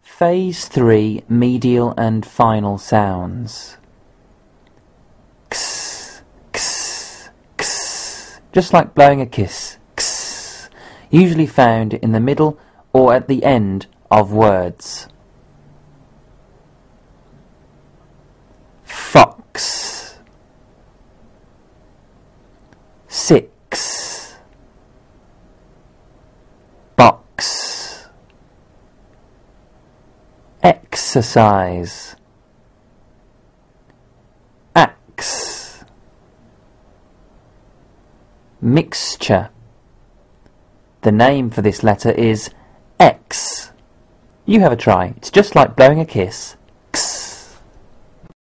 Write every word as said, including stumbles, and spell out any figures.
Phase three, medial and final sounds. Ks, ks, ks, just like blowing a kiss. Ks, usually found in the middle or at the end of words. Fox, six, box, exercise, axe, mixture. The name for this letter is X. You have a try. It's just like blowing a kiss.